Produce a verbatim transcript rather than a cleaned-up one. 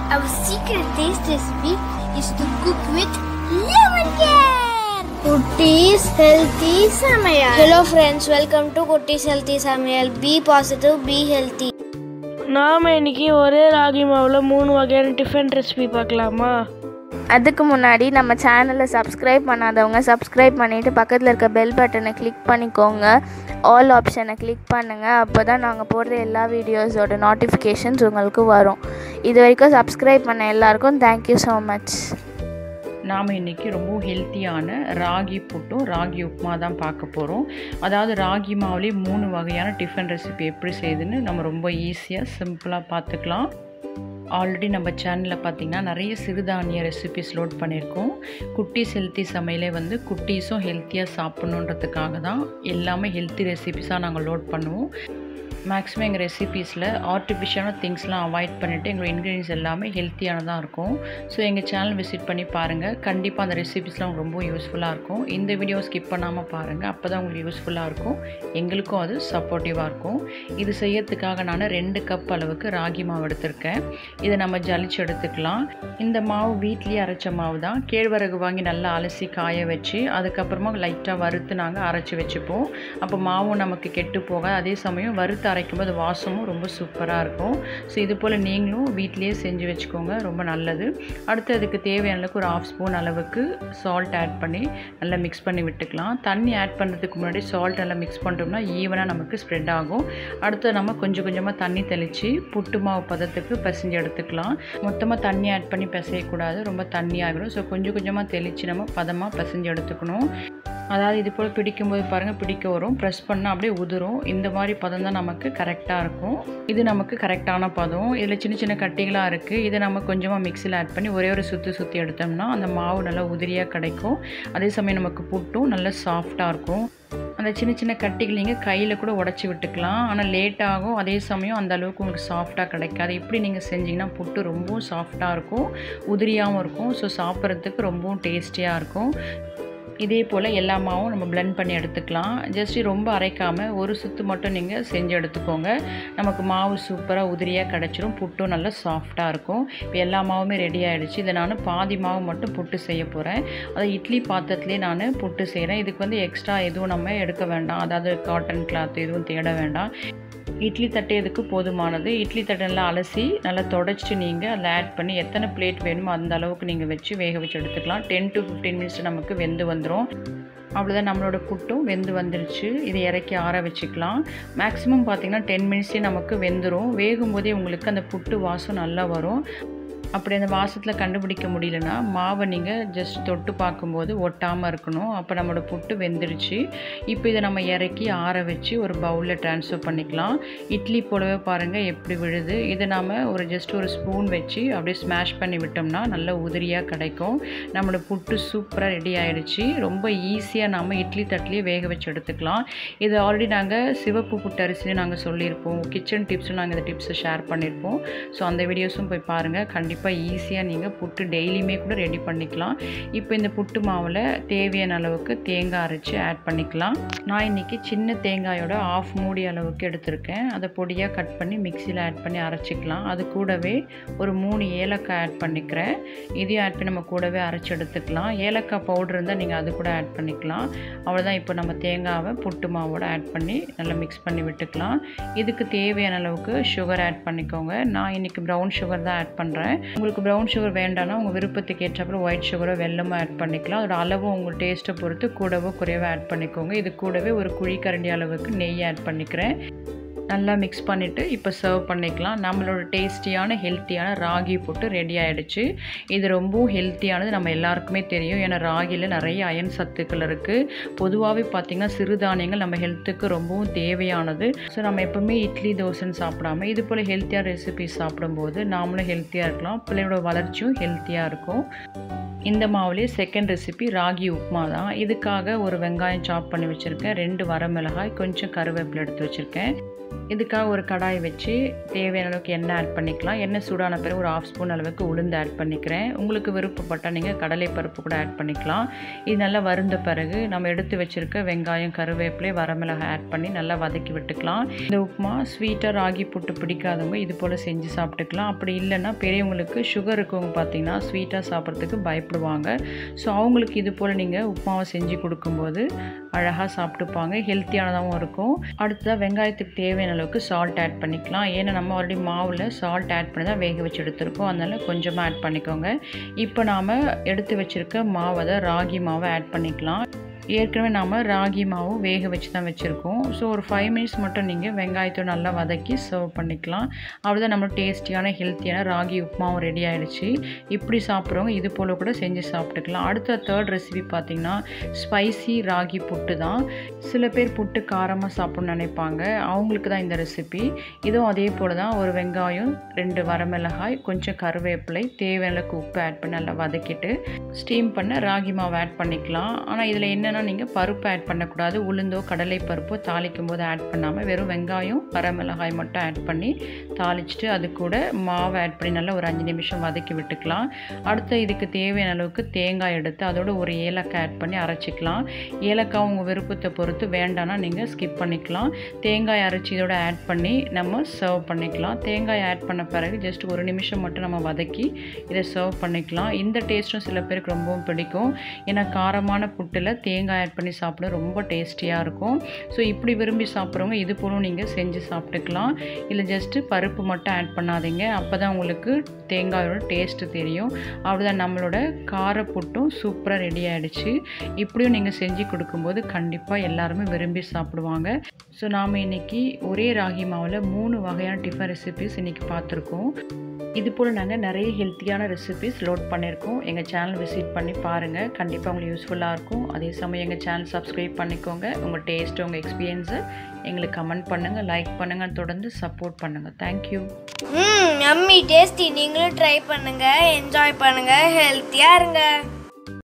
Our secret taste recipe is to cook with lemon care. Kutti's Healthy Samayal. Hello friends, welcome to Kutti's Healthy Samayal. Be positive, be healthy. நாம இன்னைக்கு ஒரே ராகி மாவில் மூணு வகையான tiffin recipe பார்க்கலாமா? அதுக்கு முன்னாடி நம்ம சேனலை சப்ஸ்கிரைப் பண்ணாதவங்க சப்ஸ்கிரைப் பண்ணிவிட்டு பக்கத்தில் இருக்க பெல் பட்டனை கிளிக் பண்ணிக்கோங்க. ஆல் ஆப்ஷனை கிளிக் பண்ணுங்கள். அப்போ தான் நாங்கள் போடுற எல்லா வீடியோஸோட நோட்டிஃபிகேஷன்ஸ் உங்களுக்கு வரும். இது வரைக்கும் சப்ஸ்கிரைப் பண்ண எல்லாருக்கும் தேங்க்யூ ஸோ மச். நாம் இன்றைக்கி ரொம்ப ஹெல்த்தியான ராகி புட்டும் ராகி உப்புமா தான் பார்க்க போகிறோம். அதாவது ராகி மாவுலேயே மூணு வகையான டிஃபன் ரெசிபி எப்படி செய்யுதுன்னு நம்ம ரொம்ப ஈஸியாக சிம்பிளாக பார்த்துக்கலாம். ஆல்ரெடி நம்ம சேனலில் பார்த்திங்கன்னா நிறைய சிறுதானிய ரெசிபிஸ் லோட் பண்ணியிருக்கோம். குட்டீஸ் ஹெல்த்தி சமையலே வந்து குட்டீஸும் ஹெல்த்தியாக சாப்பிட்ணுன்றதுக்காக தான் எல்லாமே ஹெல்த்தி ரெசிபிஸாக நாங்கள் லோட் பண்ணுவோம். மேக்ஸிமம் எங்கள் ரெசிபீஸில் ஆர்டிஃபிஷியலான திங்ஸ்லாம் அவாய்ட் பண்ணிவிட்டு எங்களோட இன்க்ரீடியன்ஸ் எல்லாமே ஹெல்த்தியானதாக இருக்கும். ஸோ எங்கள் சேனல் விசிட் பண்ணி பாருங்கள். கண்டிப்பாக அந்த ரெசிபீஸ்லாம் ரொம்ப யூஸ்ஃபுல்லாக இருக்கும். இந்த வீடியோ ஸ்கிப் பண்ணாமல் பாருங்கள். அப்போ தான் உங்களுக்கு யூஸ்ஃபுல்லாக இருக்கும், எங்களுக்கும் அது சப்போர்ட்டிவாக இருக்கும். இது செய்யறதுக்காக நான் ரெண்டு கப் அளவுக்கு ராகி மாவு எடுத்திருக்கேன். இதை நம்ம ஜலிச்சு எடுத்துக்கலாம். இந்த மாவு வீட்லேயே அரைச்ச மாவு தான். கேழ்வரகு வாங்கி நல்லா அலசி காய வச்சு அதுக்கப்புறமா லைட்டாக வறுத்து நாங்கள் அரைச்சி வச்சுப்போம். அப்போ மாவும் நமக்கு கெட்டு போக, அதே சமயம் வறுத்து அரைக்கும்போது வாசமும் ரொம்ப சூப்பராக இருக்கும். ஸோ இது போல் நீங்களும் வீட்டிலேயே செஞ்சு வச்சுக்கோங்க, ரொம்ப நல்லது. அடுத்து அதுக்கு தேவையான அளவுக்கு ஒரு ஆஃப் ஸ்பூன் அளவுக்கு சால்ட் ஆட் பண்ணி நல்லா மிக்ஸ் பண்ணி விட்டுக்கலாம். தண்ணி ஆட் பண்ணுறதுக்கு முன்னாடி சால்ட் நல்லா மிக்ஸ் பண்ணிட்டோம்னா ஈவனாக நமக்கு ஸ்ப்ரெட் ஆகும். அடுத்து நம்ம கொஞ்சம் கொஞ்சமாக தண்ணி தெளித்து புட்டு மாவு பதத்துக்கு பிசைஞ்சு எடுத்துக்கலாம். மொத்தமாக தண்ணி ஆட் பண்ணி பிசையக்கூடாது, ரொம்ப தண்ணி ஆகிடும். ஸோ கொஞ்சம் கொஞ்சமாக தெளித்து நம்ம பதமாக பிசைஞ்சு எடுத்துக்கணும். அதாவது இது போல் பிடிக்கும்போது பாருங்கள், பிடிக்க வரும், ப்ரெஸ் பண்ணால் அப்படியே உதிரும். இந்த மாதிரி பதம் தான் நமக்கு கரெக்டாக இருக்கும். இது நமக்கு கரெக்டான பதம். இதில் சின்ன சின்ன கட்டிகளாக இருக்குது. இதை நம்ம கொஞ்சமாக மிக்சியில் ஆட் பண்ணி ஒரே ஒரு சுற்றி சுற்றி எடுத்தோம்னா அந்த மாவு நல்லா உதிரியாக கிடைக்கும். அதே சமயம் நமக்கு புட்டும் நல்லா சாஃப்டாக இருக்கும். அந்த சின்ன சின்ன கட்டிகள் நீங்கள் கையில் கூட உடச்சி விட்டுக்கலாம். ஆனால் லேட் ஆகும், அதே சமயம் அந்த அளவுக்கு உங்களுக்கு சாஃப்டாக கிடைக்காது. இப்படி நீங்கள் செஞ்சிங்கன்னா புட்டு ரொம்பவும் சாஃப்டாக இருக்கும், உதிரியாகவும் இருக்கும். ஸோ சாப்பிட்றதுக்கு ரொம்பவும் டேஸ்டியாக இருக்கும். இதே போல் எல்லா மாவும் நம்ம பிளெண்ட் பண்ணி எடுத்துக்கலாம். ஜஸ்ட்டு ரொம்ப அரைக்காமல் ஒரு சுற்று மட்டும் நீங்கள் செஞ்சு எடுத்துக்கோங்க. நமக்கு மாவு சூப்பராக உதிரியாக கிடச்சிரும், புட்டும் நல்லா சாஃப்டாக இருக்கும். இப்போ எல்லா மாவுமே ரெடி ஆகிடுச்சு. இதை நான் பாதி மாவு மட்டும் புட்டு செய்ய போகிறேன். அதை இட்லி பாத்திரத்துலேயே நான் புட்டு செய்கிறேன். இதுக்கு வந்து எக்ஸ்ட்ரா எதுவும் நம்ம எடுக்க வேண்டாம், அதாவது காட்டன் கிளாத் எதுவும் தேட வேண்டாம். இட்லி தட்டு இதுக்கு போதுமானது. இட்லி தட்டெல்லாம் அலசி நல்லா தொடச்சிட்டு நீங்கள் அதில் ஆட் பண்ணி எத்தனை பிளேட் வேணுமோ அந்த அளவுக்கு நீங்கள் வச்சு வேக வச்சு எடுத்துக்கலாம். டென் டு ஃபிஃப்டீன் மினிட்ஸ் நமக்கு வெந்து வந்துடும். அவ்வளோதான், நம்மளோட புட்டும் வெந்து வந்துருச்சு. இதை இறக்கி ஆற வச்சுக்கலாம். மேக்ஸிமம் பார்த்திங்கன்னா டென் மினிட்ஸே நமக்கு வெந்துடும். வேகும் போதே உங்களுக்கு அந்த புட்டு வாசம் நல்லா வரும். அப்படி அந்த வாசத்தில் கண்டுபிடிக்க முடியலன்னா மாவை நீங்கள் ஜஸ்ட் தொட்டு பார்க்கும்போது ஒட்டாமல் இருக்கணும். அப்போ நம்மளோட புட்டு வெந்துடுச்சு. இப்போ இதை நம்ம இறக்கி ஆற வச்சு ஒரு பவுலில் ட்ரான்ஸ்ஃபர் பண்ணிக்கலாம். இட்லி போலவே பாருங்கள் எப்படி விழுது. இதை நாம் ஒரு ஜஸ்ட் ஒரு ஸ்பூன் வச்சு அப்படியே ஸ்மாஷ் பண்ணி விட்டோம்னா நல்ல உதிரியாக கிடைக்கும். நம்மளோட புட்டு சூப்பராக ரெடி ஆகிடுச்சு. ரொம்ப ஈஸியாக நாம் இட்லி தட்டிலே வேக வச்சு எடுத்துக்கலாம். இது ஆல்ரெடி நாங்கள் சிவப்பு புட்டு அரிசியும் நாங்கள் சொல்லியிருப்போம். கிச்சன் டிப்ஸும் நாங்கள் இந்த டிப்ஸை ஷேர் பண்ணியிருப்போம். ஸோ அந்த வீடியோஸும் போய் பாருங்கள். கண்டிப்பாக இப்போ ஈஸியாக நீங்கள் புட்டு டெய்லியுமே கூட ரெடி பண்ணிக்கலாம். இப்போ இந்த புட்டு மாவில் தேவையான அளவுக்கு தேங்காய் அரைச்சி ஆட் பண்ணிக்கலாம். நான் இன்றைக்கி சின்ன தேங்காயோட ஆஃப் மூடி அளவுக்கு எடுத்திருக்கேன். அதை பொடியாக கட் பண்ணி மிக்சியில் ஆட் பண்ணி அரைச்சிக்கலாம். அது கூடவே ஒரு மூணு ஏலக்காய் ஆட் பண்ணிக்கிறேன். இதையும் ஆட் பண்ணி நம்ம கூடவே அரைச்சி எடுத்துக்கலாம். ஏலக்காய் பவுடர் இருந்தால் நீங்கள் அது கூட ஆட் பண்ணிக்கலாம். அவ்வளோதான். இப்போ நம்ம தேங்காவை புட்டு மாவோட ஆட் பண்ணி நல்லா மிக்ஸ் பண்ணி விட்டுக்கலாம். இதுக்கு தேவையான அளவுக்கு சுகர் ஆட் பண்ணிக்கோங்க. நான் இன்றைக்கி ப்ரௌன் சுகர் தான் ஆட் பண்ணுறேன். உங்களுக்கு ப்ரௌன் சுகர் வேண்டாம்னா உங்கள் விருப்பத்துக்கு ஏற்றப்பறம் ஒயிட் சுகரோ வெல்லமோ ஆட் பண்ணிக்கலாம். அதோட அளவும் உங்கள் டேஸ்ட்டை பொறுத்து கூடவோ குறைவோ ஆட் பண்ணிக்கோங்க. இது கூடவே ஒரு குழிக்கரண்டி அளவுக்கு நெய் ஆட் பண்ணிக்கிறேன். நல்லா மிக்ஸ் பண்ணிவிட்டு இப்போ சர்வ் பண்ணிக்கலாம். நம்மளோட டேஸ்டியான ஹெல்த்தியான ராகி புட்டு ரெடி ஆகிடுச்சு. இது ரொம்பவும் ஹெல்த்தியானது, நம்ம எல்லாருக்குமே தெரியும். ஏன்னா ராகியில் நிறைய அயன் சத்துக்கள் இருக்குது. பொதுவாகவே பார்த்திங்கன்னா சிறுதானியங்கள் நம்ம ஹெல்த்துக்கு ரொம்பவும் தேவையானது. ஸோ நம்ம எப்போவுமே இட்லி தோசைன்னு சாப்பிடாமல் இது போல் ஹெல்த்தியாக ரெசிபிஸ் சாப்பிடும்போது நாமளும் ஹெல்த்தியாக இருக்கலாம், பிள்ளையோட வளர்ச்சியும் ஹெல்த்தியாக இருக்கும். இந்த மாவுலேயே செகண்ட் ரெசிபி ராகி உப்புமா தான். இதுக்காக ஒரு வெங்காயம் சாப் பண்ணி வச்சுருக்கேன், ரெண்டு வரமிளகாய், கொஞ்சம் கருவேப்பிலை எடுத்து வச்சுருக்கேன். இதுக்காக ஒரு கடாய் வச்சு தேவையான அளவுக்கு எண்ணெய் ஆட் பண்ணிக்கலாம். எண்ணெய் சூடான பிறகு ஒரு ஹாஃப் ஸ்பூன் அளவுக்கு உளுந்து ஆட் பண்ணிக்கிறேன். உங்களுக்கு விருப்பப்பட்டால் நீங்கள் கடலை பருப்பு கூட ஆட் பண்ணிக்கலாம். இது நல்லா வறுந்த பிறகு நம்ம எடுத்து வச்சுருக்க வெங்காயம், கருவேப்பிலை, வரமிளகாய் ஆட் பண்ணி நல்லா வதக்கி விட்டுக்கலாம். இந்த உப்புமா ஸ்வீட்டாக ராகி புட்டு பிடிக்காதவங்க இது போல் செஞ்சு சாப்பிட்டுக்கலாம். அப்படி இல்லைன்னா பெரியவங்களுக்கு சுகர் இருக்கவங்க பார்த்திங்கன்னா ஸ்வீட்டாக சாப்பிட்றதுக்கு பயப்படுவாங்க. ஸோ அவங்களுக்கு இது போல் நீங்கள் உப்புமாவை செஞ்சு கொடுக்கும்போது அழகாக சாப்பிட்டுப்பாங்க, ஹெல்த்தியானதாகவும் இருக்கும். அடுத்ததாக வெங்காயத்துக்கு தேவையான அளவுக்கு சால்ட் ஆட் பண்ணிக்கலாம். ஏன்னா நம்ம ஆல்ரெடி மாவில் சால்ட் ஆட் பண்ணி தான் வேக வச்சு எடுத்துருக்கோம், அதனால் கொஞ்சமாக ஆட் பண்ணிக்கோங்க. இப்போ நாம் எடுத்து வச்சுருக்க மாவை ராகி மாவை ஆட் பண்ணிக்கலாம். ஏற்கனவே நாம் ராகி மாவு வேக வச்சு தான் வச்சுருக்கோம். ஸோ ஒரு ஃபைவ் மினிட்ஸ் மட்டும் நீங்கள் வெங்காயத்தை நல்லா வதக்கி சர்வ் பண்ணிக்கலாம். அவ்வளோதான், நம்ம டேஸ்டியான ஹெல்த்தியான ராகி உப்புமாவும் ரெடி ஆகிடுச்சு. இப்படி சாப்பிட்றவங்க இது போல் கூட செஞ்சு சாப்பிட்டுக்கலாம். அடுத்த தேர்ட் ரெசிபி பார்த்திங்கன்னா ஸ்பைசி ராகி புட்டு தான். சில பேர் புட்டு காரமாக சாப்பிட்ணுன்னு நினைப்பாங்க, அவங்களுக்கு தான் இந்த ரெசிபி. இதுவும் அதே போல் தான், ஒரு வெங்காயம், ரெண்டு வரமிளகாய், கொஞ்சம் கருவேப்பிலை, தேவையான அளவுக்கு உப்பு ஆட் பண்ணி நல்லா வதக்கிட்டு ஸ்டீம் பண்ண ராகி மாவு ஆட் பண்ணிக்கலாம். ஆனால் இதில் என்னென்னா நீங்கள் பருப்பு ஆட் பண்ணக்கூடாது. உளுந்தோ கடலை பருப்போ தாளிக்கும் போது ஆட் பண்ணாமல் வெறும் வெங்காயம், வரமிளகாய் மட்டும் ஆட் பண்ணி தாளிச்சுட்டு அது கூட மாவை ஆட் பண்ணி நல்லா ஒரு அஞ்சு நிமிஷம் வதக்கி விட்டுக்கலாம். அடுத்து இதுக்கு தேவையான அளவுக்கு தேங்காய் எடுத்து அதோட ஒரு ஏலக்காய் ஆட் பண்ணி அரைச்சிக்கலாம். ஏலக்காய் உங்கள் விருப்பத்தை பொறுத்து, வேண்டானா நீங்கள் ஸ்கிப் பண்ணிக்கலாம். தேங்காய் அரைச்சி இதோட ஆட் பண்ணி நம்ம சர்வ் பண்ணிக்கலாம். தேங்காய் ஆட் பண்ண பிறகு ஜஸ்ட் ஒரு நிமிஷம் மட்டும் நம்ம வதக்கி இதை சர்வ் பண்ணிக்கலாம். இந்த டேஸ்ட்டும் சில பேருக்கு ரொம்பவும் பிடிக்கும். ஏன்னா காரமான புட்டில் தேங்காய் ஆட் பண்ணி சாப்பிட ரொம்ப டேஸ்டியாக இருக்கும். ஸோ இப்படி விரும்பி சாப்பிட்றவங்க இது போலும் நீங்கள் செஞ்சு சாப்பிட்டுக்கலாம். இல்லை ஜஸ்ட்டு பருப்பு மட்டும் ஆட் பண்ணாதீங்க, அப்போ தான் உங்களுக்கு தேங்காயோட டேஸ்ட்டு தெரியும். அவ்வளோதான், நம்மளோட கார புட்டும் சூப்பராக ரெடி ஆகிடுச்சு. இப்படியும் நீங்கள் செஞ்சு கொடுக்கும்போது கண்டிப்பாக எல்லாருமே விரும்பி சாப்பிடுவாங்க. ஸோ நாம் இன்றைக்கி ஒரே ராகி மாவில் மூணு வகையான டிஃபன் ரெசிபிஸ் இன்றைக்கி பார்த்துருக்கோம். இது போல் நாங்கள் நிறைய ஹெல்த்தியான ரெசிபிஸ் லோட் பண்ணியிருக்கோம். எங்கள் சேனல் விசிட் பண்ணி பாருங்கள், கண்டிப்பாக உங்களுக்கு யூஸ்ஃபுல்லாக இருக்கும். அதே சமயம் எங்கள் சேனல் சப்ஸ்கிரைப் பண்ணிக்கோங்க. உங்கள் டேஸ்ட்டு, உங்கள் எக்ஸ்பீரியன்ஸை எங்களுக்கு கமெண்ட் பண்ணுங்கள், லைக் பண்ணுங்கள், தொடர்ந்து சப்போர்ட் பண்ணுங்கள். தேங்க்யூ. ம், யம்மி டேஸ்டி. நீங்களும் ட்ரை பண்ணுங்கள், என்ஜாய் பண்ணுங்கள், ஹெல்த்தியாக இருங்க.